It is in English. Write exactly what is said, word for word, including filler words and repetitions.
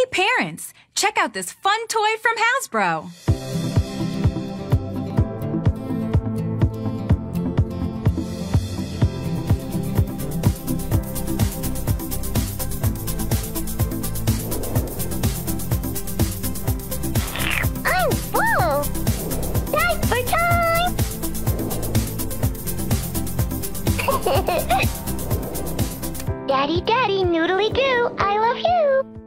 parents, check out this fun toy from Hasbro. I'm full! Diaper time! Daddy, Daddy, noodly goo, I love you!